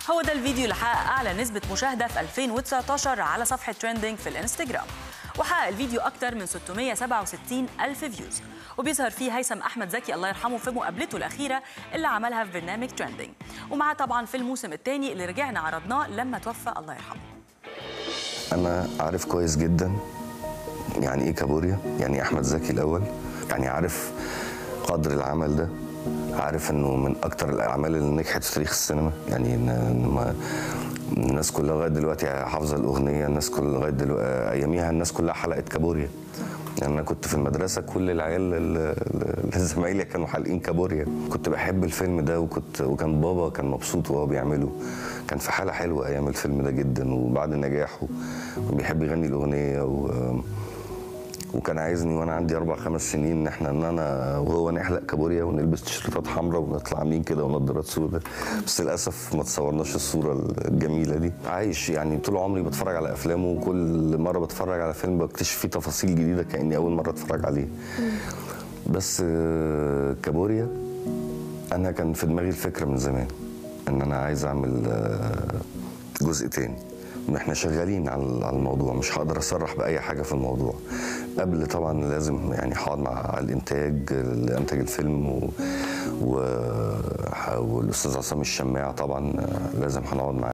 هو ده الفيديو اللي حقق أعلى نسبة مشاهدة في 2019 على صفحة تريندينج في الانستجرام، وحقق الفيديو أكتر من 667 ألف فيوز، وبيظهر فيه هيثم أحمد زكي الله يرحمه في مقابلته الأخيرة اللي عملها في برنامج تريندينج، ومعاه طبعا في الموسم الثاني اللي رجعنا عرضناه لما توفى الله يرحمه. أنا عارف كويس جدا يعني إيه كابوريا، يعني أحمد زكي الأول، يعني عارف قدر العمل ده، عارف إنه من أكتر الأعمال اللي نجحت في تاريخ السينما، يعني الناس كلها لغاية دلوقتي حافظة الأغنية، الناس كلها لغاية دلوقتي أياميها الناس كلها حلقت كابوريا. يعني أنا كنت في المدرسة كل العيال اللي زمايلي كانوا حالقين كابوريا. كنت بحب الفيلم ده وكان بابا كان مبسوط وهو بيعمله، كان في حالة حلوة أيام الفيلم ده جدا، وبعد نجاحه بيحب يغني الأغنية وكان عايزني وانا عندي 4 5 سنين ان انا وهو نحلق كابوريا ونلبس تيشيرتات حمراء ونطلع عاملين كده ونضارات سوداء، بس للاسف ما تصورناش الصوره الجميله دي. عايش يعني طول عمري بتفرج على افلامه، وكل مره بتفرج على فيلم بكتشف فيه تفاصيل جديده كاني اول مره اتفرج عليه. بس كابوريا انا كان في دماغي الفكره من زمان ان انا عايز اعمل جزء تاني. احنا شغالين على الموضوع، مش هقدر اصرح باي حاجه في الموضوع. قبل طبعا لازم يعني هقعد مع الانتاج اللي انتج الفيلم والاستاذ عصام الشماع، طبعا لازم هنقعد معاه.